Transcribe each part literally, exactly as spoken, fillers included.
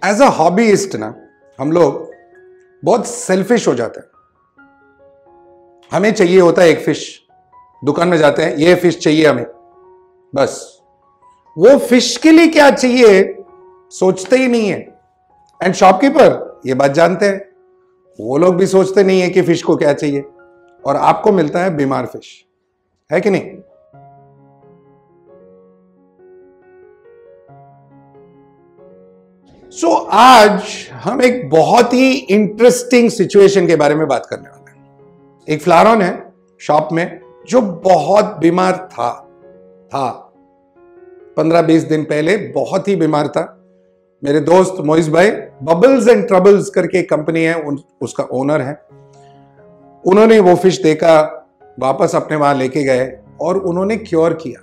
As a हॉबीइस्ट ना हम लोग बहुत सेल्फिश हो जाते हैं। हमें चाहिए होता है एक फिश, दुकान में जाते हैं, ये फिश चाहिए हमें, बस वो फिश के लिए क्या चाहिए सोचते ही नहीं है। एंड शॉपकीपर ये बात जानते हैं, वो लोग भी सोचते नहीं है कि फिश को क्या चाहिए, और आपको मिलता है बीमार फिश, है कि नहीं? सो so, आज हम एक बहुत ही इंटरेस्टिंग सिचुएशन के बारे में बात करने वाले हैं। एक फ्लारॉन है शॉप में जो बहुत बीमार था था पंद्रह बीस दिन पहले बहुत ही बीमार था। मेरे दोस्त मोइज भाई बबल्स एंड ट्रबल्स करके एक कंपनी है, उन, उसका ओनर है। उन्होंने वो फिश देखा, वापस अपने वहां लेके गए और उन्होंने क्योर किया।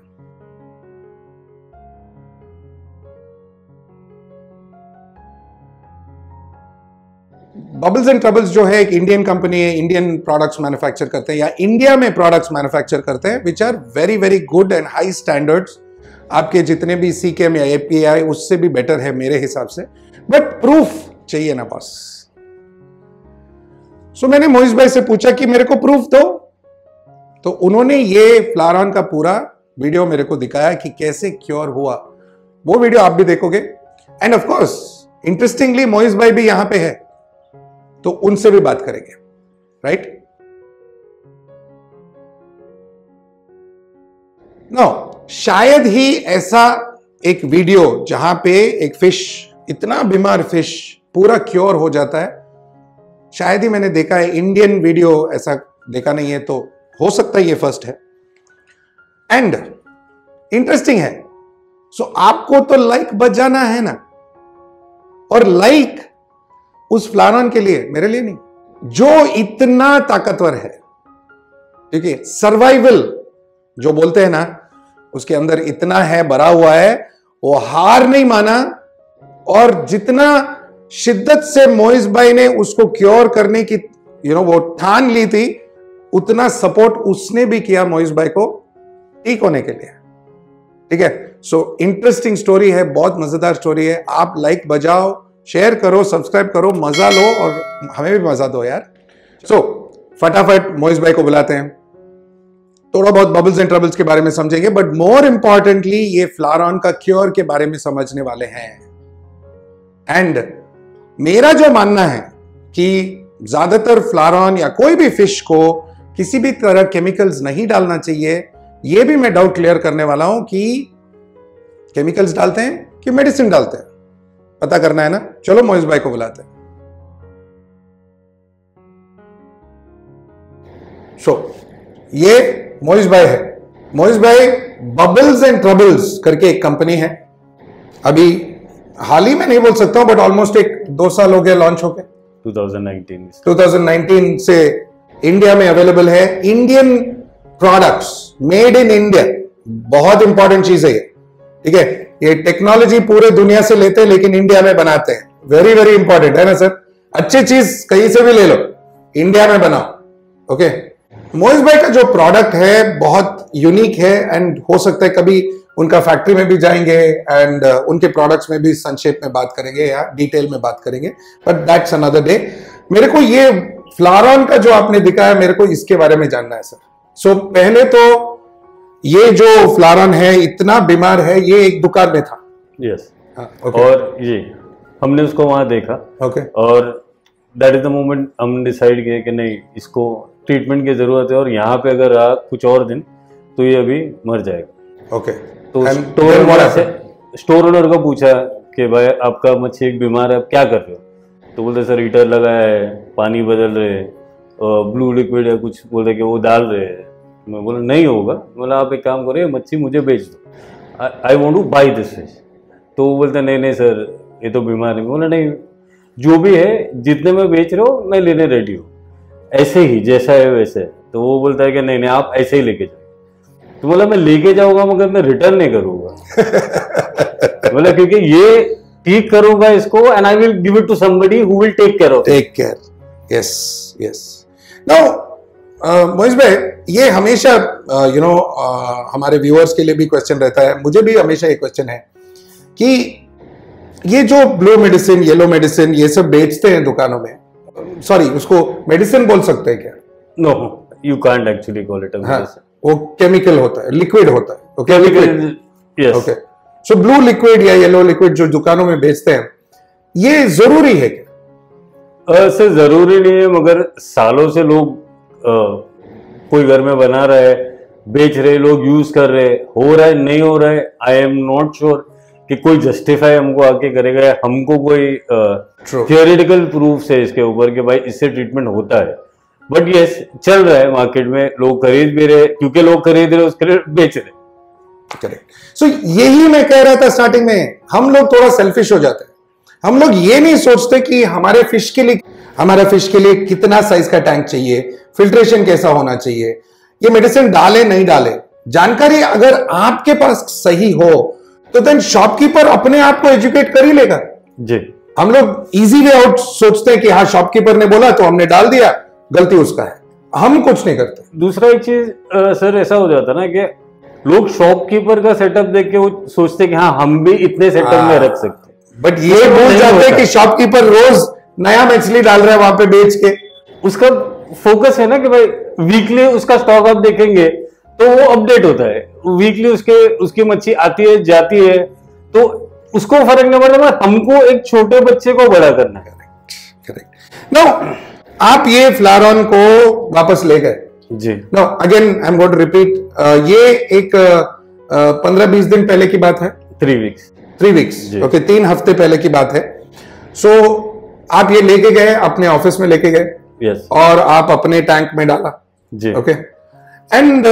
बबल्स एंड ट्रबल्स जो है एक इंडियन कंपनी है, इंडियन प्रोडक्ट्स मैन्युफैक्चर करते हैं या इंडिया में प्रोडक्ट्स मैन्युफैक्चर करते हैं which are very very good and high standards. आपके जितने भी सीकेएम या एपीआई उससे भी बेटर है मेरे हिसाब से, बट प्रूफ चाहिए ना बॉस। सो मैंने मोइज भाई से पूछा कि मेरे को प्रूफ दो, तो उन्होंने ये फ्लारॉन का पूरा वीडियो मेरे को दिखाया कि कैसे क्योर हुआ। वो वीडियो आप भी देखोगे and of course interestingly Moiz भाई भी यहां पे है, तो उनसे भी बात करेंगे, राइट? नो, शायद ही ऐसा एक वीडियो जहां पे एक फिश, इतना बीमार फिश पूरा क्योर हो जाता है, शायद ही मैंने देखा है। इंडियन वीडियो ऐसा देखा नहीं है, तो हो सकता है ये फर्स्ट है। एंड इंटरेस्टिंग है। सो so, आपको तो लाइक बजाना है ना, और लाइक उस फ्लारॉन के लिए, मेरे लिए नहीं, जो इतना ताकतवर है। ठीक है, सर्वाइवल जो बोलते हैं ना, उसके अंदर इतना है, भरा हुआ है, वो हार नहीं माना। और जितना शिद्दत से मोइज भाई ने उसको क्योर करने की यू नो वो ठान ली थी, उतना सपोर्ट उसने भी किया मोइज भाई को ठीक होने के लिए। ठीक है, सो इंटरेस्टिंग स्टोरी है, बहुत मजेदार स्टोरी है। आप लाइक बजाओ, शेयर करो, सब्सक्राइब करो, मजा लो और हमें भी मजा दो यार। सो so, फटाफट मोइज भाई को बुलाते हैं, थोड़ा बहुत बबल्स एंड ट्रबल्स के बारे में समझेंगे, बट मोर इंपॉर्टेंटली ये फ्लारॉन का क्योर के बारे में समझने वाले हैं। एंड मेरा जो मानना है कि ज्यादातर फ्लारॉन या कोई भी फिश को किसी भी तरह केमिकल्स नहीं डालना चाहिए, ये भी मैं डाउट क्लियर करने वाला हूं कि केमिकल्स डालते हैं कि मेडिसिन डालते हैं, पता करना है ना। चलो मोइज भाई को बुलाते हैं। सो so, ये मोइज भाई है। मोइज भाई बबल्स एंड ट्रबल्स करके एक कंपनी है, अभी हाल ही में नहीं बोल सकता हूं, बट ऑलमोस्ट एक दो साल हो गया लॉन्च होके। ट्वेंटी नाइनटीन से इंडिया में अवेलेबल है। Indian products, made in India, बहुत इंपॉर्टेंट चीज है ये। ठीक है, ये टेक्नोलॉजी पूरे दुनिया से लेते हैं लेकिन इंडिया में बनाते हैं, वेरी वेरी इंपॉर्टेंट है ना सर। अच्छी चीज कहीं से भी ले लो, इंडिया में बनाओ। ओके, मोइज भाई का जो प्रोडक्ट है बहुत यूनिक है, एंड हो सकता है कभी उनका फैक्ट्री में भी जाएंगे एंड uh, उनके प्रोडक्ट्स में भी संक्षेप में बात करेंगे या डिटेल में बात करेंगे, बट दैट्स अनदर डे। मेरे को ये फ्लारॉन का जो आपने दिखाया, मेरे को इसके बारे में जानना है सर। सो so, पहले तो ये जो फ्लारॉन है इतना बीमार है, ये एक दुकान में था। Yes yes. okay. और ये हमने उसको वहां देखा। Okay okay. और दैट इज द मोमेंट हम डिसाइड किए कि नहीं, इसको ट्रीटमेंट की जरूरत है, और यहाँ पे अगर रहा कुछ और दिन तो ये अभी मर जाएगा। Okay okay. तो स्टोर ओनर से स्टोर ओनर को पूछा कि भाई आपका मच्छी एक बीमार है, आप क्या कर रहे हो? तो बोलते सर हीटर लगाया है, पानी बदल रहे, ब्लू लिक्विड या कुछ बोलते कि वो डाल रहे हैं। मैं बोला नहीं होगा, बोला आप एक काम करो, मच्छी मुझे बेच दो, I want to buy this fish. तो वो बोलते नहीं नहीं सर ये तो बीमार है। बोला नहीं, जो भी है जितने में बेच रहे हो मैं लेने रेडी हूँ, ऐसे ही जैसा है वैसे। तो वो बोलता है कि नहीं नहीं आप ऐसे ही लेके जाओ। तो बोला मैं लेके जाऊंगा मगर मैं रिटर्न नहीं करूंगा। बोला क्योंकि ये ठीक करूंगा इसको, and I will give it to somebody who will take care of take care. Yes yes. Now Moiz भाई, ये हमेशा यू नो हमारे व्यूअर्स के लिए भी क्वेश्चन रहता है, मुझे भी हमेशा ये क्वेश्चन है कि ये जो ब्लू मेडिसिन, येलो मेडिसिन, ये सब बेचते हैं दुकानों में, सॉरी उसको मेडिसिन बोल सकते हैं क्या? No, you can't actually call it a medicine. वो केमिकल होता है, लिक्विड होता है। Okay, liquid, yes. Okay, so blue liquid या येलो लिक्विड जो दुकानों में बेचते हैं, ये जरूरी है क्या? सर जरूरी नहीं है, मगर सालों से लोग uh, कोई घर में बना रहा है, बेच रहे, लोग यूज कर रहे, हो रहा है नहीं हो रहा है, आई एम नॉट श्योर कि कोई जस्टिफाई हमको आके करेगा या हमको कोई थियोरेटिकल प्रूफ है इसके ऊपर कि भाई इससे ट्रीटमेंट होता है। बट यस, चल रहा है मार्केट में, लोग खरीद भी रहे, क्योंकि लोग खरीद रहे उसके लिए बेच रहे। करेक्ट। सो यही मैं कह रहा था स्टार्टिंग में, हम लोग थोड़ा सेल्फिश हो जाते हैं। हम लोग ये नहीं सोचते कि हमारे फिश के लिए हमारा फिश के लिए कितना साइज का टैंक चाहिए, फिल्ट्रेशन कैसा होना चाहिए, ये मेडिसिन डाले नहीं डाले, जानकारी अगर आपके पास सही हो तो देन शॉपकीपर अपने आप को एजुकेट कर ही लेगा जी। हम लोग इजी वे आउट सोचते हैं कि हाँ शॉपकीपर ने बोला तो हमने डाल दिया, गलती उसका है, हम कुछ नहीं करते। दूसरा एक चीज सर ऐसा हो जाता ना कि लोग शॉपकीपर का सेटअप देख के वो सोचते कि हाँ हम भी इतने सेटअप में रख सकते, बट ये भूल जाते हैं कि शॉपकीपर रोज नया मछली डाल रहा है वहां पे बेच के। उसका फोकस है ना कि भाई वीकली उसका स्टॉक आप देखेंगे तो वो अपडेट होता है, वीकली उसके उसकी मच्छी आती है जाती है, तो उसको फर्क नहीं पड़ता, हमको एक छोटे बच्चे को बड़ा करना है। करेक्ट। नो, आप ये फ्लारॉन को वापस ले गए जी। No, again I am going to repeat, ये एक पंद्रह बीस दिन पहले की बात है, three weeks three weeks okay, तीन हफ्ते पहले की बात है। सो so, आप ये लेके गए, अपने ऑफिस में लेके गए, yes. और आप अपने टैंक में डाला जी। ओके, एंड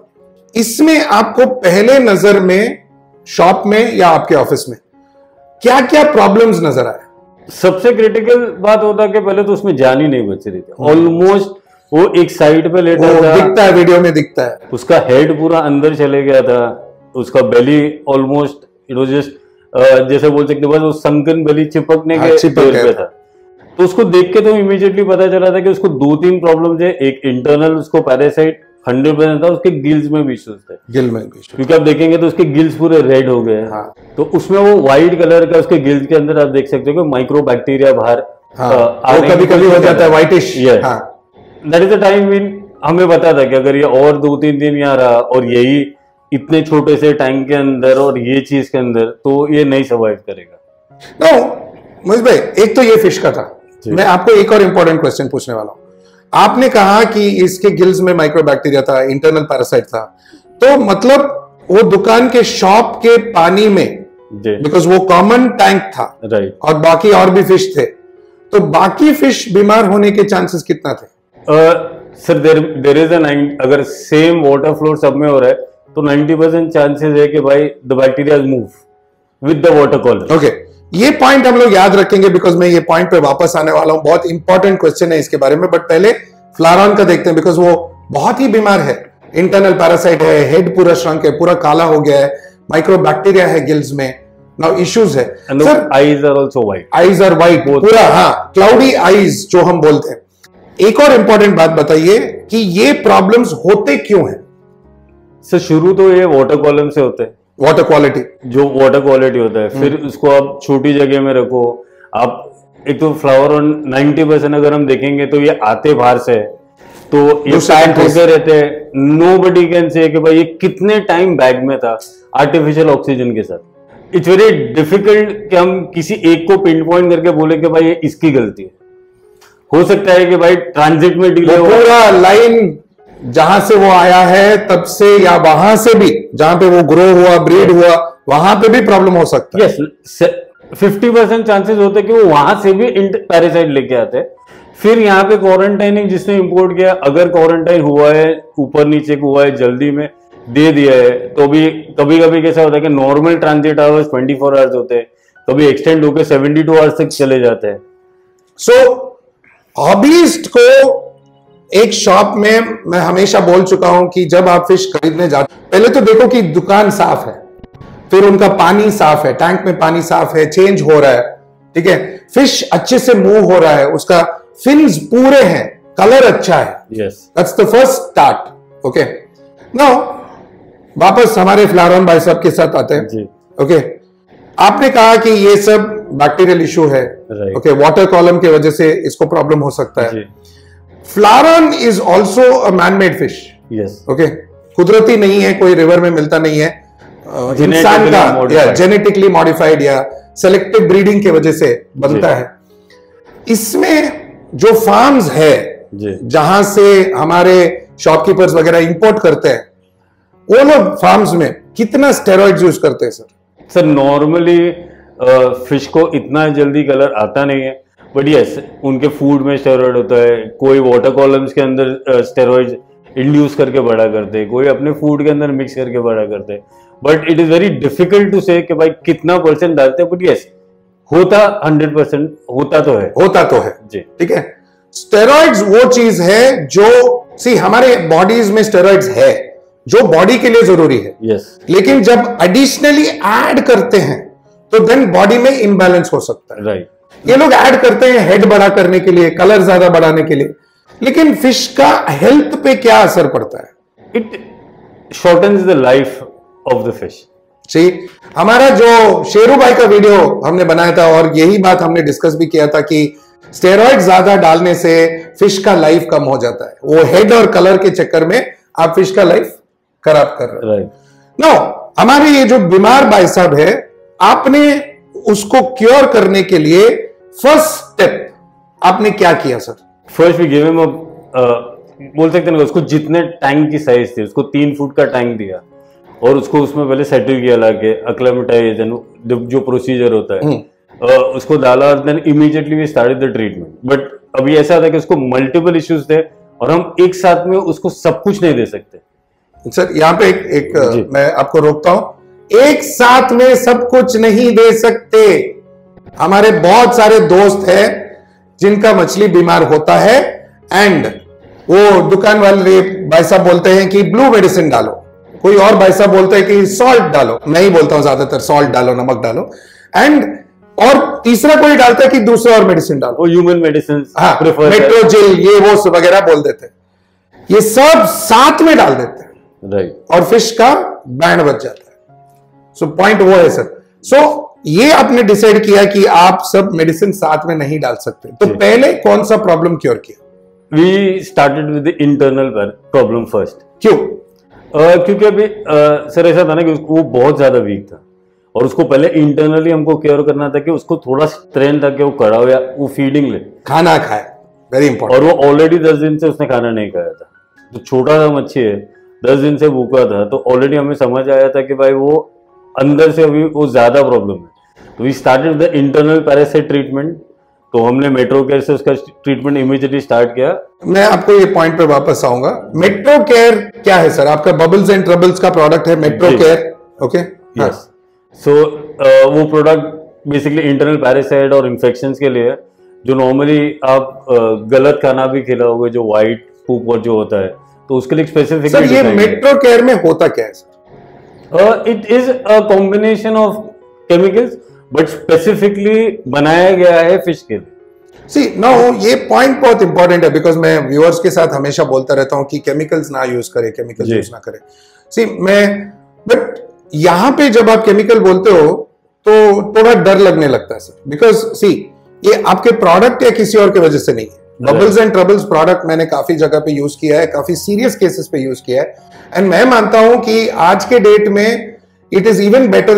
इसमें आपको पहले नजर में शॉप में या आपके ऑफिस में क्या क्या प्रॉब्लम्स नजर आए? सबसे क्रिटिकल बात होता है कि पहले तो उसमें जान ही नहीं बच रही थी, ऑलमोस्ट वो एक साइड पे लेटा था, दिखता है वीडियो में दिखता है, उसका हेड पूरा अंदर चले गया था, उसका belly almost it was just जैसे बोल सकते बस वो संकन बेली चिपकने के चिपक पे था। तो उसको देख के तो इमीडिएटली पता चला था कि उसको दो तीन प्रॉब्लम थे, एक इंटरनल उसको पैरासाइट हंड्रेड परसेंट था, उसके गिल्स में भी इश्यूज थे, गिल में भी, क्योंकि आप देखेंगे तो उसके गिल्स पूरे रेड हो गए। हाँ। तो उसमें वो व्हाइट कलर का उसके गिल्स के अंदर आप देख सकते हो कि माइक्रो बैक्टीरिया बाहर कभी कभी हो जाता है whitish. That is the time mean हमें पता था कि अगर ये और दो तीन दिन यहाँ रहा और यही इतने छोटे से टैंक के अंदर और ये चीज के अंदर, तो ये नहीं सर्वाइव करेगा। नो मोहित भाई, एक तो ये फिश का था, मैं आपको एक और इंपॉर्टेंट क्वेश्चन पूछने वाला हूं। आपने कहा कि इसके गिल्स में माइक्रोबैक्टीरिया था, इंटरनल पैरासाइट था, तो मतलब वो दुकान के शॉप के पानी में, बिकॉज वो कॉमन टैंक था, राइट, और बाकी और भी फिश थे, तो बाकी फिश बीमार होने के चांसेस कितना थे? Sir there there is a nine, अगर सेम वाटर फ्लो सब में हो रहा है तो नाइंटी परसेंट चांसेस है कि भाई the bacteria move with the water column. Okay, ये पॉइंट हम लोग याद रखेंगे, बिकॉज मैं ये पॉइंट पे वापस आने वाला हूं, बहुत इंपॉर्टेंट क्वेश्चन है इसके बारे में। बट पहले फ्लारॉन का देखते हैं, बिकॉज वो बहुत ही बीमार है, इंटरनल पैरासाइट है, हेड पूरा श्रंक है, पूरा काला हो गया है, माइक्रोबैक्टीरिया है गिल्स में, नाउ इश्यूज है। Sir eyes are also white, eyes are white पूरा, हाँ, क्लाउडी आईज जो हम बोलते हैं। एक और इंपॉर्टेंट बात बताइए कि ये प्रॉब्लम्स होते क्यों हैं? सर शुरू तो ये वाटर कॉलम से होते हैं, वाटर क्वालिटी, जो वाटर क्वालिटी होता है, फिर उसको आप छोटी जगह में रखो आप। एक तो फ्लावर ऑन नाइंटी परसेंट अगर हम देखेंगे तो ये आते बाहर से है, तो ये पैक होते रहते हैं, नोबडी कैन से कि भाई ये कितने टाइम बैग में था आर्टिफिशियल ऑक्सीजन के साथ। इट्स वेरी डिफिकल्ट कि हम किसी एक को पिन पॉइंट करके बोले कि भाई ये इसकी गलती है। हो सकता है कि भाई ट्रांजिट में डिले हो, पूरा लाइन जहां से वो आया है तब से, या वहां से भी जहां पे वो ग्रो हुआ, ब्रीड हुआ, वहां पे भी प्रॉब्लम हो सकता है। यस, फिफ्टी परसेंट चांसेस होते हैं कि वो वहां से भी पैरासाइट लेके आते हैं, फिर यहाँ पे क्वारंटाइनिंग जिसने इंपोर्ट किया, अगर क्वारंटाइन हुआ है, ऊपर नीचे हुआ है, जल्दी में दे दिया है, तो भी कभी कभी कैसा होता है कि normal transit hours twenty four hours होते हैं, कभी एक्सटेंड होकर सेवेंटी टू आवर्स तक चले जाते हैं। सो हॉबीस्ट को एक शॉप में मैं हमेशा बोल चुका हूं कि जब आप फिश खरीदने जाते, पहले तो देखो कि दुकान साफ है, फिर उनका पानी साफ है, टैंक में पानी साफ है, चेंज हो रहा है, ठीक है, फिश अच्छे से मूव हो रहा है, उसका फिन्स पूरे हैं, कलर अच्छा है। Yes, that's the first start. Okay, now वापस हमारे फ्लारॉन भाई साहब के साथ आते हैं। जी। ओके, आपने कहा कि ये सब बैक्टीरियल इशू है, ओके, वाटर कॉलम की वजह से इसको प्रॉब्लम हो सकता है। Flowerhorn is also a man made fish, yes, okay, कुदरती नहीं है, कोई रिवर में मिलता नहीं है, इंसान का जेनेटिकली मॉडिफाइड या सेलेक्टिव ब्रीडिंग की वजह से बनता है। इसमें जो फार्म्स है जहां से हमारे शॉपकीपर्स वगैरह इंपोर्ट करते हैं, वो लोग फार्म्स में कितना स्टेरॉइड्स यूज करते हैं सर? सर नॉर्मली फिश को इतना जल्दी कलर आता नहीं है, बट यस उनके फूड में स्टेरॉइड होता है, कोई वाटर कॉलम्स के अंदर स्टेरॉइड्स इंड्यूस करके बड़ा करते हैं, कोई अपने फूड के अंदर मिक्स करके बड़ा करते हैं, but it is very difficult to say कि भाई कितना परसेंट डालते हैं, बट यस होता हंड्रेड परसेंट होता तो है, होता तो है जी, ठीक है। स्टेरॉइड्स वो चीज है जो सी हमारे बॉडीज में स्टेरॉइड्स है जो बॉडी के लिए जरूरी है, yes. लेकिन जब एडिशनली ऐड करते हैं तो देन बॉडी में इम्बैलेंस हो सकता है, राइट right. ये लोग ऐड करते हैं हेड बड़ा करने के लिए, कलर ज्यादा बढ़ाने के लिए, लेकिन फिश का हेल्थ पे क्या असर पड़ता है? It shortens the life of the fish. See हमारा जो शेरू भाई का वीडियो हमने बनाया था और यही बात हमने डिस्कस भी किया था कि स्टेरॉइड ज्यादा डालने से फिश का लाइफ कम हो जाता है, वो हेड और कलर के चक्कर में आप फिश का लाइफ खराब कर रहे हैं। नो, हमारे ये जो बीमार भाई साहब है, आपने उसको क्योर करने के लिए फर्स्ट स्टेप आपने क्या किया sir? First we give him a बोल सकते हैं उसको जितने टैंक की साइज थी उसको तीन फुट का टैंक दिया और उसको उसमें पहले सेटल किया, लाके अक्लेमेटाइजेशन जो प्रोसीजर होता है uh, उसको डाला, then immediately we started the treatment. But अभी ऐसा था कि उसको मल्टीपल इश्यूज थे और हम एक साथ में उसको सब कुछ नहीं दे सकते। सर यहाँ पे एक, एक मैं आपको रोकता हूं, एक साथ में सब कुछ नहीं दे सकते। हमारे बहुत सारे दोस्त हैं जिनका मछली बीमार होता है एंड वो दुकान वाले भाई साहब बोलते हैं कि ब्लू मेडिसिन डालो, कोई और भाई साहब बोलते हैं कि सॉल्ट डालो, मैं ही बोलता हूं ज्यादातर सॉल्ट डालो, नमक डालो, एंड और तीसरा कोई डालता है कि दूसरा और मेडिसिन डालो, ह्यूमन मेडिसिन, हाँ, मेट्रोजिल ये वो वगैरह बोल देते हैं, ये सब साथ में डाल देते हैं, राइट right. और फिश का बैंड बच जाता है। सो so, पॉइंट वो है सर। सो so, ये आपने डिसाइड किया कि आप सब मेडिसिन साथ में नहीं डाल सकते, तो पहले कौन सा प्रॉब्लम क्योर किया? We started with the internal problem first. क्यों? uh, क्योंकि अभी uh, सर ऐसा था ना कि वो बहुत ज्यादा वीक था और उसको पहले इंटरनली हमको केयर करना था कि उसको थोड़ा स्ट्रेंथ था कि वो कड़ा हो या वो फीडिंग ले, खाना खाए, वेरी इंपॉर्टेंट। और वो ऑलरेडी दस दिन से उसने खाना नहीं खाया था, तो छोटा सा मच्छी है, दस दिन से भूखा था, तो ऑलरेडी हमें समझ आया था कि भाई वो अंदर से अभी वो ज्यादा प्रॉब्लम है। तो we started the internal parasite treatment, तो हमने मेट्रो केयर से उसका ट्रीटमेंट इमीडिएटली स्टार्ट किया। मैं आपको ये पॉइंट पे वापस आऊंगा। मेट्रो केयर क्या है सर? आपका बबल्स एंड ट्रबल्स का प्रोडक्ट है metro care, okay? Yes. So वो प्रोडक्ट बेसिकली इंटरनल पैरासाइट और इन्फेक्शंस के लिए, जो नॉर्मली आप uh, गलत खाना भी खिलाओगे, जो व्हाइट पूप और जो होता है, तो उसके लिए स्पेसिफिक। सर ये मेट्रो केयर में होता क्या है sir? It is a combination of chemicals but specifically बनाया गया है फिश के लिए। सी नो, ये पॉइंट बहुत इंपॉर्टेंट है बिकॉज मैं व्यूअर्स के साथ हमेशा बोलता रहता हूं कि केमिकल्स ना यूज करें, केमिकल्स यूज ना करें। सी मैं बट यहां पे जब आप केमिकल बोलते हो तो थोड़ा डर लगने लगता है सर, बिकॉज सी ये आपके प्रोडक्ट या किसी और की वजह से नहीं है। बबल्स एंड ट्रबल्स प्रोडक्ट मैंने काफी जगह पे यूज किया है, काफी सीरियस केसेस पे यूज किया है, एंड मैं मानता हूं कि आज के डेट में it is even better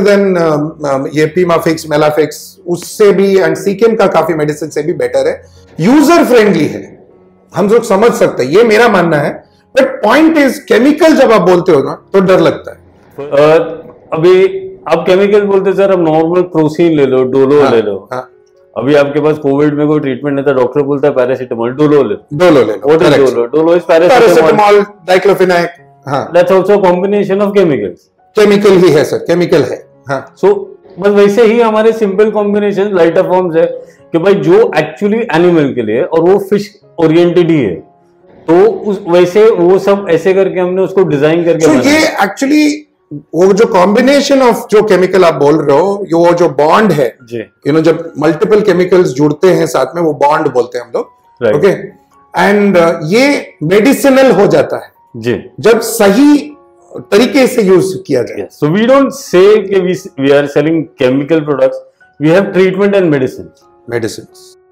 than ये पीमाफिक्स, मेलाफिक्स, उससे भी, एंड सीकेम का काफी मेडिसिन से भी बेटर है, यूजर फ्रेंडली है, हम लोग समझ सकते हैं, ये मेरा मानना है। बट पॉइंट इज केमिकल जब आप बोलते हो ना तो डर लगता है। uh, अभी आप केमिकल बोलते सर, अब नॉर्मल क्रोसिन ले लो, डोलो हाँ, ले लो हाँ. अभी आपके पास कोविड में कोई ट्रीटमेंट नहीं था, डॉक्टर बोलता है पैरासिटामोल, डोलो ले लो, डोलो ले लो, what is Dolo? Dolo is paracetamol, diclofenac, हां, that's also combination of chemicals. Chemical ही है सर, केमिकल है, हाँ। सो so, बस वैसे ही हमारे सिंपल कॉम्बिनेशन लाइटर फॉर्म्स है कि भाई जो एक्चुअली एनिमल के लिए, और वो फिश ओरिएंटेड ही है, तो उस वैसे वो सब ऐसे करके हमने उसको डिजाइन करके so, ये एक्चुअली वो जो कॉम्बिनेशन ऑफ जो केमिकल आप बोल रहे हो, ये वो जो बॉन्ड है, यू नो, जब मल्टीपल केमिकल्स जुड़ते हैं साथ में, वो बॉन्ड बोलते हैं हम लोग, ओके, एंड ये मेडिसिनल हो जाता है जी जब सही तरीके से यूज किया जाए। सो वी डोंट से कि we we are selling chemical products, we have treatment and medicine medicine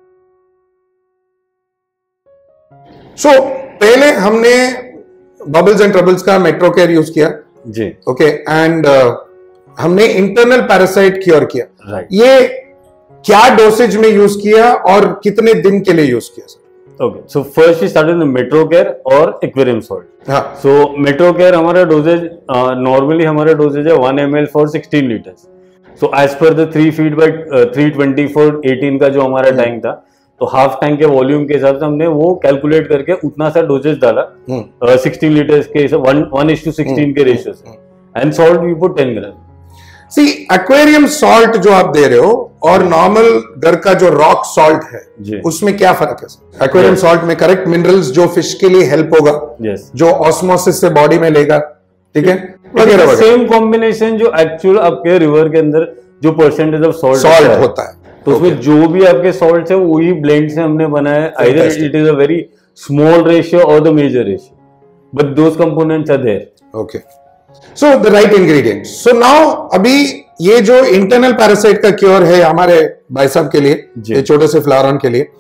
so पहले हमने बबल्स एंड ट्रबल्स का मेट्रो केयर यूज किया जी, ओके, एंड हमने इंटरनल पैरासाइट क्योर किया, राइट। ये क्या डोसेज में यूज किया और कितने दिन के लिए यूज किया sir? Okay, so first we started with metro care और एक्वेरियम सॉल्ट। हाँ, सो मेट्रो केयर हमारा डोजेज नॉर्मली हमारा डोजेज है one M L for sixteen litres. So as per the three feet by three twenty four eighteen का जो हमारा tank था, तो हाफ टैंक के वॉल्यूम के हिसाब से हमने वो कैलकुलेट करके उतना सा डोजेज डाला सिक्सटीन लीटर्स के one one is to sixteen के रेशियो से, and salt we put ten gram. See aquarium salt जो आप दे रहे हो और नॉर्मल घर का जो रॉक सॉल्ट है उसमें क्या फर्क है? एक्वेरियम सॉल्ट में करेक्ट मिनरल्स जो फिश के लिए हेल्प होगा, yes. जो ऑस्मोसिस से बॉडी में लेगा, ठीक है, वगैरह वगैरह। सेम कॉम्बिनेशन जो एक्चुअल आपके रिवर के अंदर जो परसेंटेज ऑफ सॉल्ट सॉल्ट होता है, तो उसमें okay. जो भी आपके सॉल्ट है वही ब्लेंड से हमने बनाया है। Either it is a very small ratio और the major ratio, but those components are there. Okay, so the right ingredients. So now अभी ये जो इंटरनल पैरासाइट का क्योर है हमारे भाई साहब के लिए, ये छोटे से फ्लावरन के लिए,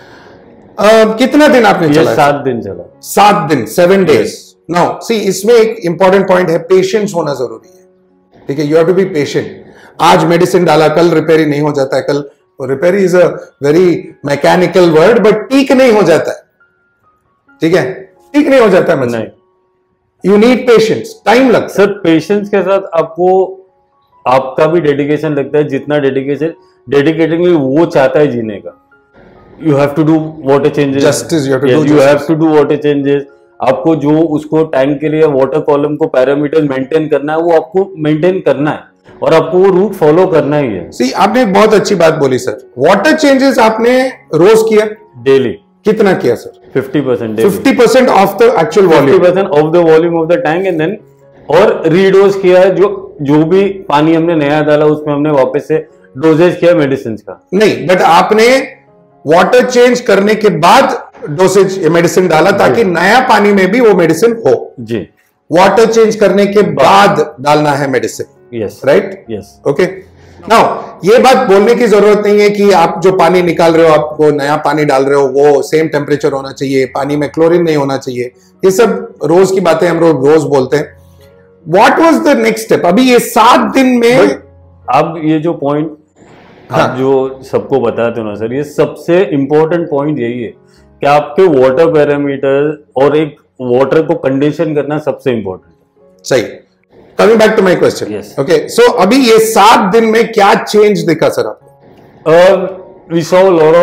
uh, कितना दिन आपने चला? सात दिन चला। सात दिन, सेवन डेज। नाउ सी, इसमें एक इंपॉर्टेंट पॉइंट है, पेशेंस होना जरूरी है, ठीक है, you have to be patient. आज मेडिसिन डाला, कल रिपेयरी नहीं हो जाता है, कल repair is a very mechanical word, but ठीक नहीं हो जाता है, ठीक है, ठीक नहीं हो जाता है, नहीं, यू नीड पेशेंस, टाइम लगता है। सर पेशेंस के साथ आपको आपका भी डेडिकेशन लगता है, जितना डेडिकेशन डेडिकेटिंगली वो चाहता है जीने का। You have to do water changes, justice, you have to do water changes. आपको जो उसको टैंक के लिए वाटर कॉलम को पैरामीटर मेंटेन करना है, वो आपको मेंटेन करना है और आपको वो रूट फॉलो करना ही है। सी, आपने एक बहुत अच्छी बात बोली सर, वाटर चेंजेस आपने रोज किया? डेली। कितना किया sir? Fifty percent fifty percent of the actual volume, fifty percent of the volume of the tank, and then और रीडोज किया है। जो जो भी पानी हमने नया डाला उसमें हमने वापस से डोजेज किया मेडिसिन का। नहीं, बट आपने वाटर चेंज करने के बाद डोसेज मेडिसिन डाला ताकि नया पानी में भी वो मेडिसिन हो। जी, वाटर चेंज करने के बाद डालना है medicine, yes, right, yes, okay. Now ये बात बोलने की जरूरत नहीं है कि आप जो पानी निकाल रहे हो, आप वो नया पानी डाल रहे हो, वो सेम टेम्परेचर होना चाहिए, पानी में क्लोरीन नहीं होना चाहिए, ये सब रोज की बातें हम लोग रोज बोलते हैं। What was the next step? अभी ये सात दिन में अब ये जो पॉइंट हाँ, आप जो सबको बताते हो ना सर, ये सबसे इंपॉर्टेंट पॉइंट यही है कि आपके वाटर पैरामीटर और एक वाटर को कंडीशन करना सबसे इंपॉर्टेंट। सही। Coming back to my question, okay, so अभी ये सात दिन में क्या चेंज दिखा सर आपको? We saw lot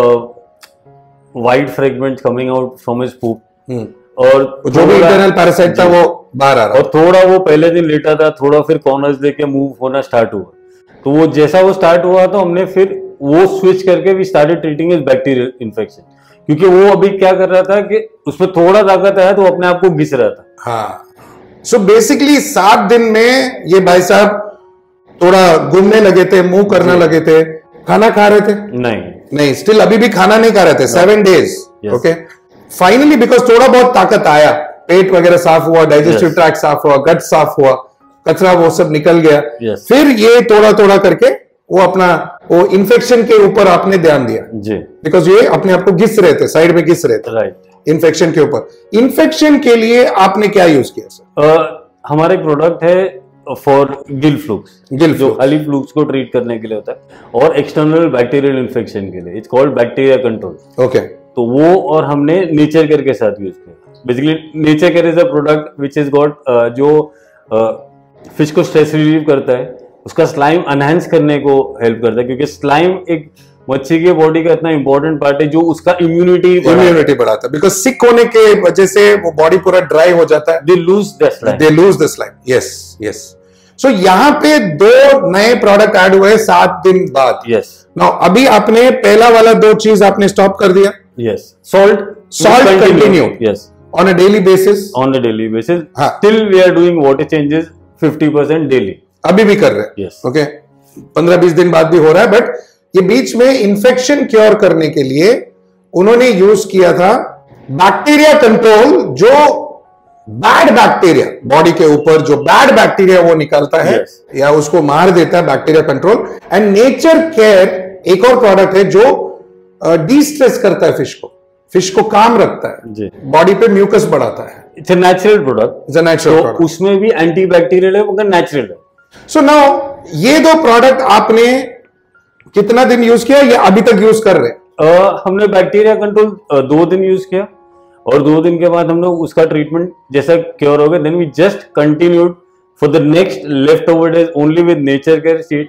of white fragments coming out from his poop, और जो भी इंटरनल पैरासाइट था वो बाहर आ रहा, और थोड़ा वो पहले दिन लेटा था, थोड़ा फिर कॉर्नर्स देके मूव होना स्टार्ट हुआ। तो वो जैसा वो स्टार्ट हुआ तो हमने फिर वो स्विच करके we started treating his bacterial infection, क्योंकि वो अभी क्या कर रहा था कि उसमें थोड़ा ताकत आया तो अपने आप को घिस रहा था। हाँ, सो बेसिकली सात दिन में ये भाई साहब थोड़ा घूमने लगे थे, मूव करना लगे थे, खाना खा रहे थे? नहीं नहीं, स्टिल अभी भी खाना नहीं खा रहे थे, seven days, okay. Finally because थोड़ा बहुत ताकत आया, पेट वगैरह साफ हुआ, डाइजेस्टिव yes. ट्रैक्ट साफ हुआ, गट साफ हुआ, कचरा वो सब निकल गया, yes. फिर ये थोड़ा थोड़ा करके वो अपना वो इन्फेक्शन के ऊपर आपने ध्यान दिया जी, बिकॉज ये अपने आप को घिस रहे थे, साइड में घिस रहे थे, राइट, इन्फेक्शन के ऊपर। इन्फेक्शन के लिए आपने क्या यूज किया सर? uh, हमारा एक प्रोडक्ट है फॉर गिल फ्लूक्स, गिल जो खाली फ्लूक्स को ट्रीट करने के लिए होता है, और एक्सटर्नल बैक्टीरियल इन्फेक्शन के लिए, it's called bacteria control, okay. तो वो और हमने नेचर केयर के साथ यूज किया। Basically nature care is a product which is got जो फिश uh, को स्ट्रेस रिलीव करता है, उसका स्लाइम एनहांस करने को हेल्प करता है, क्योंकि स्लाइम एक मच्छी के बॉडी का इतना इंपॉर्टेंट पार्ट है जो उसका इम्यूनिटी इम्यूनिटी बढ़ाता है, बिकॉज सिक होने के वजह से वो बॉडी पूरा ड्राई हो जाता है, they lose the slime, they lose the slime, yes yes. So यहाँ पे दो नए प्रोडक्ट ऐड हुए सात दिन बाद, यस। नाउ अभी आपने पहला वाला दो चीज आपने स्टॉप कर दिया, yes, salt salt continue, yes, on a daily basis, on a daily basis, हाँ, till we are doing water changes fifty percent daily, अभी भी कर रहे हैं, yes, ओके, पंद्रह बीस दिन बाद भी हो रहा है। बट ये बीच में इन्फेक्शन क्योर करने के लिए उन्होंने यूज किया था बैक्टीरिया कंट्रोल, जो बैड बैक्टीरिया, बॉडी के ऊपर जो बैड बैक्टीरिया वो निकालता है yes. या उसको मार देता है, bacteria control. And nature care एक और प्रोडक्ट है जो डी स्ट्रेस करता है फिश को, फिश को काम रखता है, बॉडी पे म्यूकस बढ़ाता है। It's a natural product, it's a natural product, उसमें भी एंटी बैक्टीरियल है मगर नेचुरल है। सो नाउ ये दो प्रोडक्ट आपने कितना दिन यूज किया या अभी तक यूज कर रहे हैं? uh, हमने बैक्टीरिया कंट्रोल uh, दो दिन यूज किया और दो दिन के बाद हम लोग उसका ट्रीटमेंट जैसा क्योर हो गया, then we just continued for the next left over days only with nature care seat,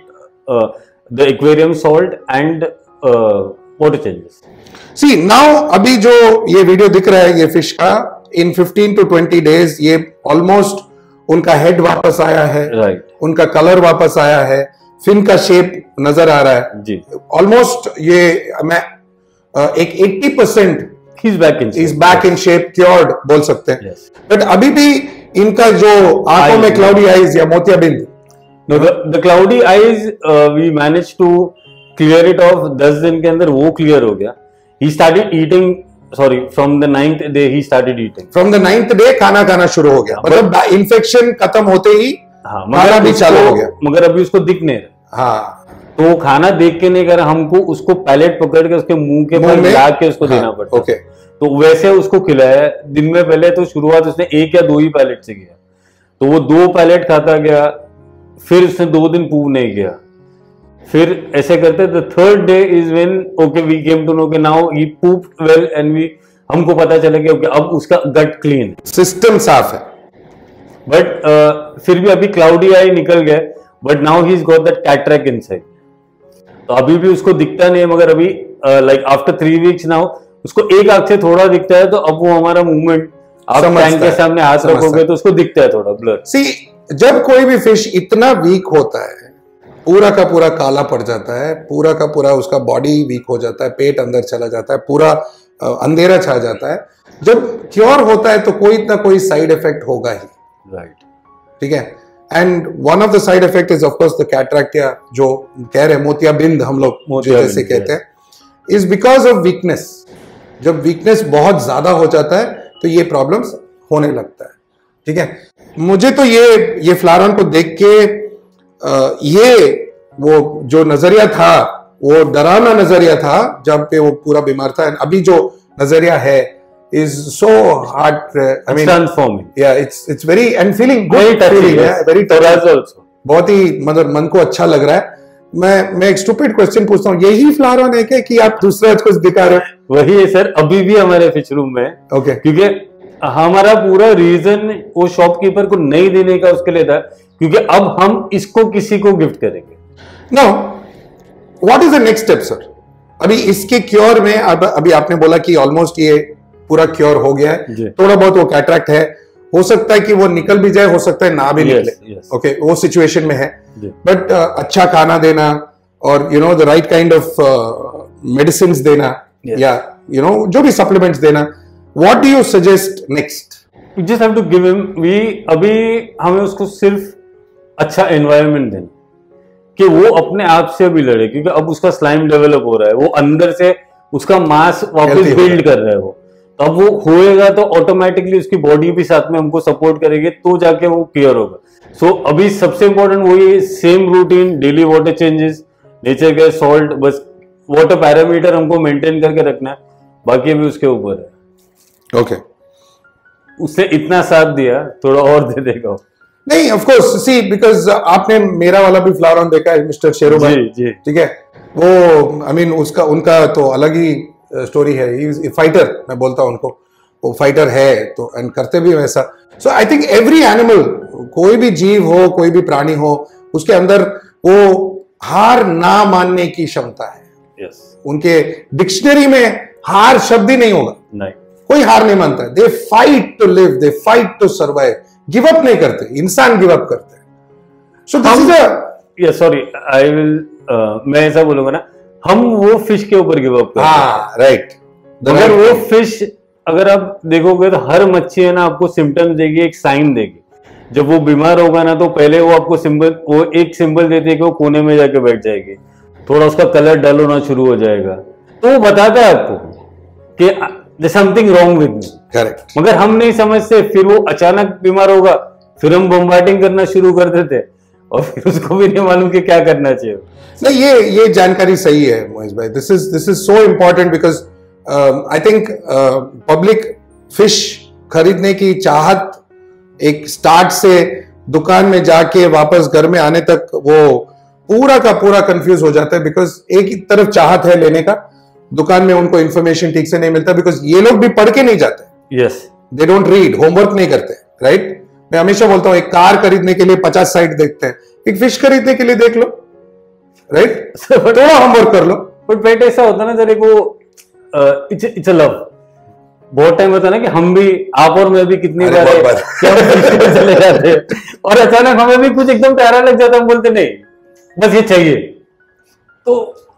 the aquarium salt and water changes. See now अभी जो ये वीडियो दिख रहा है ये फिश का, in fifteen to twenty days ये ऑलमोस्ट उनका हेड वापस आया है, राइट right. उनका कलर वापस आया है, फिन का शेप नजर आ रहा है जी, ऑलमोस्ट ये मैं uh, एक eighty percent He's back in shape. He's back in shape, cured बोल सकते हैं। yes. बट अभी भी इनका जो आंखों में क्लाउडी आईज या मोतियाबिंद, no, the, the cloudy eyes uh, we managed to clear it off दस दिन के अंदर वो क्लियर हो गया। He started eating, sorry, from the ninth day he started eating. From the ninth day खाना खाना शुरू हो गया, मतलब इन्फेक्शन खत्म होते ही हाँ, खाना भी चालू हो गया, मगर अभी उसको दिख नहीं रहा। हाँ, तो खाना देख के नहीं कर, हमको उसको पैलेट पकड़ के उसके मुंह के पास ला के उसको हाँ, देना पड़ता। ओके, तो वैसे उसको खिलाया दिन में, पहले तो शुरुआत उसने एक या दो ही पैलेट से किया, तो वो दो पैलेट खाता गया, फिर उसने दो दिन पूव नहीं किया, फिर ऐसे करते the third day is when okay we came to know के now he poop well and we, हमको पता चला कि ओके अब उसका गट क्लीन है, सिस्टम साफ है। बट uh, फिर भी अभी क्लाउडी आई निकल गया, but now he is got that cataract inside, तो अभी भी उसको दिखता नहीं है, मगर अभी like after three weeks now उसको एक आंख से थोड़ा दिखता है, तो अब वो हमारा मूवमेंट आप टैंक के सामने हाथ रखोगे तो उसको दिखता है थोड़ा ब्लर। सी जब कोई भी फिश इतना वीक होता है, पूरा का पूरा काला पड़ जाता है, पूरा का पूरा उसका बॉडी वीक हो जाता है, पेट अंदर चला जाता है, पूरा अंधेरा छा जाता है, जब क्योर होता है तो कोई ना कोई साइड इफेक्ट होगा ही, राइट, ठीक है। And one of the side effect is of course the cataract, या जो कह रहे हैं मोतियाबिंद हम लोग जैसे कहते हैं, इज बिकॉज ऑफ वीकनेस। जब वीकनेस बहुत ज्यादा हो जाता है तो ये प्रॉब्लम्स होने लगता है, ठीक है। मुझे तो ये ये फ्लारन को देख के आ, ये वो जो नजरिया था वो डरावना नजरिया था जब पे वो पूरा बीमार था, अभी जो नजरिया है is so hard, uh, I mean transforming, yeah, it's it's very and feeling good, very touching, feeling, yes. yeah, very touching also, बहुत ही मतलब मन को अच्छा लग रहा है। मैं मैं एक स्टूपिड क्वेश्चन पूछता हूँ, यही फ्लारन है क्या कि आप दूसरा कुछ दिखा रहे हो? वही है सर, अभी भी हमारे फिश रूम में, ओके okay. क्योंकि हमारा पूरा रीजन वो शॉपकीपर को नहीं देने का उसके लिए था, क्योंकि अब हम इसको किसी को गिफ्ट करेंगे। Now what is the next step sir? अभी इसके क्योर में अब अभी आपने बोला कि ऑलमोस्ट ये पूरा क्योर हो गया है, थोड़ा बहुत वो कैटरेक्ट है, हो सकता है कि वो निकल भी जाए, हो सकता है ना भी yes, निकले, yes. ओके okay, वो सिचुएशन में है, बट uh, अच्छा खाना देना और you know the right kind of medicine देना, yes. या यू you नो जो भी सप्लीमेंट्स देना, what do you suggest next? You just have to give him, we अभी हमें उसको सिर्फ अच्छा एनवायरनमेंट देना कि वो अपने आप से भी लड़े, क्योंकि अब उसका स्लाइम डेवलप हो रहा है, वो अंदर से उसका मांस वापस बिल्ड कर रहा है, वो अब वो होएगा तो ऑटोमेटिकली उसकी बॉडी भी साथ में हमको सपोर्ट करेगी, तो जाके वो क्लियर होगा। सो so, अभी सबसे इंपॉर्टेंट वही same routine, daily water changes, nature care, salt, बस वाटर पैरामीटर हमको मेंटेन करके रखना है, बाकी अभी उसके ऊपर है। Okay okay. उससे इतना साथ दिया, थोड़ा और दे देगा नहीं, ऑफ कोर्स सी बिकॉज आपने मेरा वाला भी फ्लारन देखा है मिस्टर शेरू भाई, ठीक है, वो आई I मीन mean, उसका उनका तो अलग ही स्टोरी है, ही फाइटर, मैं बोलता हूं उनको, वो फाइटर है तो एंड करते भी वैसा। So I think every animal, कोई भी जीव हो, कोई भी प्राणी हो, उसके अंदर वो हार ना मानने की क्षमता है। yes. उनके डिक्शनरी में हार शब्द ही नहीं होगा, नहीं, कोई हार नहीं मानता है। They fight to live, they fight to survive, give up नहीं करते, इंसान गिव अप करते हैं। So this is a sorry I will मैं ऐसा बोलूंगा ना, हम वो फिश के ऊपर गिव अप करते हैं, राइट। अगर वो फिश, अगर आप देखोगे तो हर मच्छी है ना आपको सिम्टम्स देगी, एक साइन देगी। जब वो बीमार होगा ना तो पहले वो आपको सिंबल, वो एक सिंबल देती है कि वो कोने में जाके बैठ जाएगी, थोड़ा उसका कलर डल होना शुरू हो जाएगा, तो वो बताता है आपको कि there's something wrong with me. Correct. मगर हम नहीं समझते, फिर वो अचानक बीमार होगा, फिर हम बम्बार्डिंग करना शुरू कर देते और फिर उसको भी नहीं मालूम कि क्या करना चाहिए। नहीं, ये ये जानकारी सही है मोइज भाई। This is this is so important because I think public fish खरीदने की चाहत एक स्टार्ट से दुकान में जाके वापस घर में आने तक वो पूरा का पूरा कंफ्यूज हो जाता है, बिकॉज एक ही तरफ चाहत है लेने का, दुकान में उनको इंफॉर्मेशन ठीक से नहीं मिलता, बिकॉज ये लोग भी पढ़ के नहीं जाते। Yes, they don't read, homework नहीं करते, राइट right? मैं हमेशा बोलता हूं एक कार खरीदने के लिए पचास साइट देखते हैं, एक फिश खरीदने के लिए देख लो, राइट right? थोड़ा होमवर्क कर लो। बट बेट ऐसा होता ना जरा वो इट्स इट्स अ लव। बहुत टाइम होता है ना कि हम भी, आप और मैं भी कितनी बार चले जाते हैं और अचानक हमें भी कुछ एकदम प्यारा लग जाता है, हम बोलते नहीं बस ये चाहिए, तो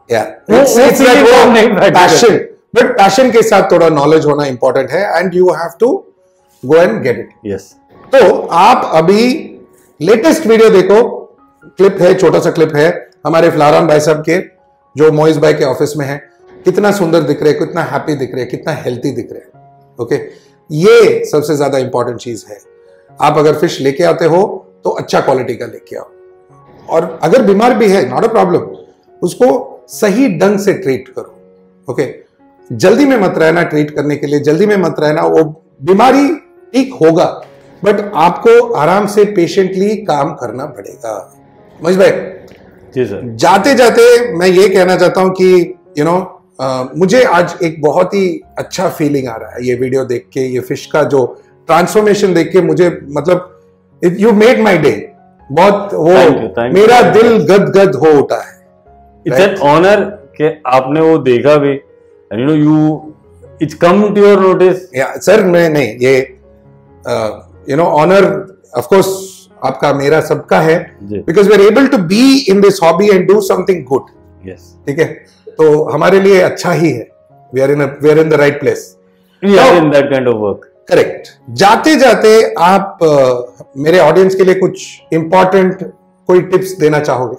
पैशन, बट पैशन के साथ थोड़ा नॉलेज होना इंपॉर्टेंट है and you have to go and get it. Yes. तो आप अभी लेटेस्ट वीडियो देखो, क्लिप है, छोटा सा क्लिप है हमारे फ्लारान भाई साहब के, जो मोइज भाई के ऑफिस में है। कितना सुंदर दिख रहे, कितना हैप्पी दिख रहे, कितना हेल्थी दिख रहे। ओके, ये सबसे ज्यादा इंपॉर्टेंट चीज है। आप अगर फिश लेके आते हो तो अच्छा क्वालिटी का लेके आओ, और अगर बीमार भी है नॉट अ प्रॉब्लम, उसको सही ढंग से ट्रीट करो। ओके, जल्दी में मत रहना ट्रीट करने के लिए, जल्दी में मत रहना, वो बीमारी ठीक होगा बट आपको आराम से पेशेंटली काम करना पड़ेगा। महेश भाई जी सर, जाते जाते मैं ये कहना चाहता हूं कि you you know know, Uh, मुझे आज एक बहुत ही अच्छा फीलिंग आ रहा है ये वीडियो देख के, ये फिश का जो ट्रांसफॉर्मेशन देख के मुझे, मतलब यू मेड माय डे। बहुत वो thank you, thank मेरा you. दिल गदगद हो उठा है। इट्स एन ऑनर कि आपने वो देखा भी, you know you it's come to your notice. Sir मैं नहीं, ये you know honour of course आपका मेरा सबका है, because we are able to be in this hobby and do something good. Yes, ठीक है, तो हमारे लिए अच्छा ही है। We are in we are in the right place, we are in that kind of work. Correct. जाते जाते आप uh, मेरे ऑडियंस के लिए कुछ इंपॉर्टेंट कोई टिप्स देना चाहोगे?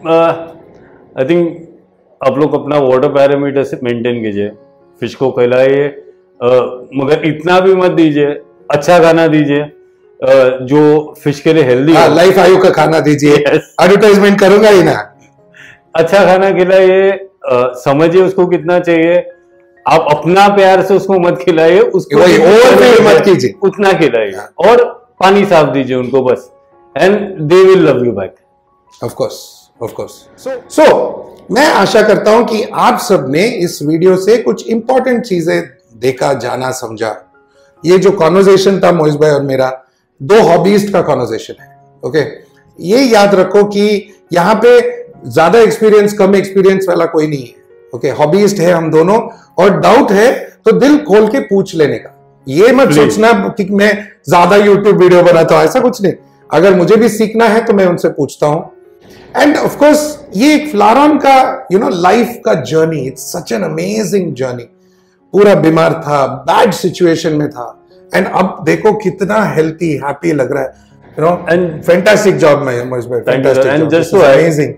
आई थिंक आप लोग अपना वाटर पैरामीटर से मेंटेन कीजिए, फिश को खिलाइए, uh, मगर इतना भी मत दीजिए, अच्छा खाना दीजिए uh, जो फिश के लिए हेल्दी है। लाइफ आयु का खाना दीजिए। एडवर्टाइजमेंट करूंगा ही ना। अच्छा खाना खिलाइए, Uh, समझिए उसको कितना चाहिए, आप अपना प्यार से उसको मत खिलाइए, उसको ओवर मत कीजिए, उतना खिलाइए और पानी साफ दीजिए उनको बस, and they will love you back. Of course, of course. So मैं आशा करता हूं कि आप सब ने इस वीडियो से कुछ इंपॉर्टेंट चीजें देखा, जाना, समझा। ये जो कॉन्वर्सेशन था मोइज भाई और मेरा, दो हॉबीस्ट का कॉन्वर्सेशन है। Okay okay? ये याद रखो कि यहाँ पे ज्यादा एक्सपीरियंस कम एक्सपीरियंस वाला कोई नहीं है। ओके, हॉबीस्ट है हम दोनों, और डाउट है तो दिल खोल के पूछ लेने का। ये मत सोचना कि मैं ज्यादा यूट्यूब वीडियो बनाता हूं, ऐसा कुछ नहीं। अगर मुझे भी सीखना है तो मैं उनसे पूछता हूं। एंड ऑफ कोर्स ये एक फ्लारान का यू नो लाइफ का journey, it's such an amazing journey. पूरा बीमार था, बैड सिचुएशन में था, एंड अब देखो कितना हेल्थी, हैप्पी लग रहा है। You know, and fantastic job में fantastic, amazing.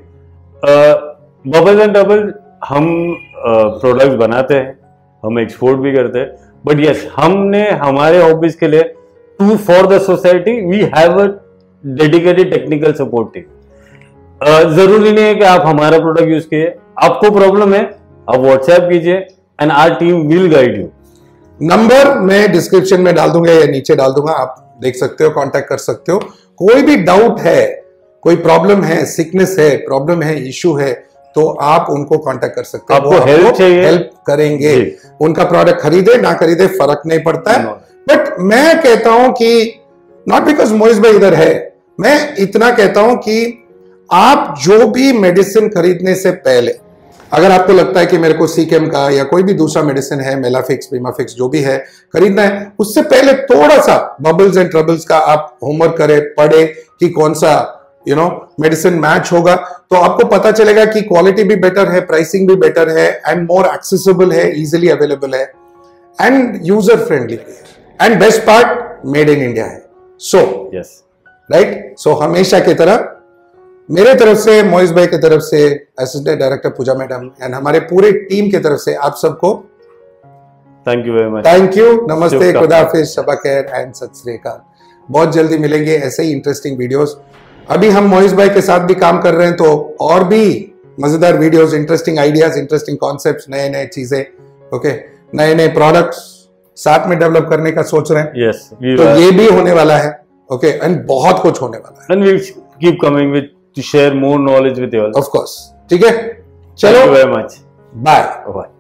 Bubble and double हम प्रोडक्ट्स uh, बनाते हैं, हम एक्सपोर्ट भी करते हैं, बट यस हमने हमारे हॉबीज के लिए to for the society we have a dedicated technical support team. जरूरी नहीं है कि आप हमारा प्रोडक्ट यूज कीजिए, आपको प्रॉब्लम है आप व्हाट्सएप कीजिए and our team will guide you. Number मैं डिस्क्रिप्शन में डाल दूंगा या नीचे डाल दूंगा, आप देख सकते हो, कांटेक्ट कर सकते हो। कोई भी डाउट है, कोई प्रॉब्लम है, सिकनेस है, प्रॉब्लम है, इशू है, तो आप उनको कांटेक्ट कर सकते हो। आपको हेल्प चाहिए, हेल्प करेंगे। उनका प्रोडक्ट खरीदे ना खरीदे फर्क नहीं पड़ता है। बट मैं कहता हूं कि नॉट बिकॉज मोइज भाई इधर है, मैं इतना कहता हूं कि आप जो भी मेडिसिन खरीदने से पहले, अगर आपको लगता है कि मेरे को सीकेम का या कोई भी दूसरा मेडिसिन है, मेलाफिक्स, बीमाफिक्स जो भी है खरीदना है, उससे पहले थोड़ा सा बबल्स एंड ट्रबल्स का आप होमवर्क करें, पढ़े कि कौन सा यू नो मेडिसिन मैच होगा, तो आपको पता चलेगा कि क्वालिटी भी बेटर है, प्राइसिंग भी बेटर है, एंड मोर एक्सेसिबल है, इजीली अवेलेबल है, एंड यूजर फ्रेंडली है, and best part made in India है। सो यस राइट, सो हमेशा की तरह मेरे तरफ से, मोइज भाई की तरफ से, assistant director Pooja madam and हमारे पूरे टीम की तरफ से आप सबको thank you very much. Thank you, नमस्ते, खुदा हाफिज, शबा खैर एंड सत श्री अकाल। बहुत जल्दी मिलेंगे ऐसे ही इंटरेस्टिंग वीडियोस। अभी हम मोइज भाई के साथ भी काम कर रहे हैं, तो और भी मजेदार videos, interesting ideas, interesting concepts, नए नए चीजें, ओके, नए नए प्रोडक्ट्स साथ में डेवलप करने का सोच रहे हैं। yes, तो ये भी होने वाला है, ओके, एंड बहुत कुछ होने वाला है। And we'll keep coming with to share more knowledge with you all. Of course, ठीक है, चलो, Thank you very much. Bye. Bye.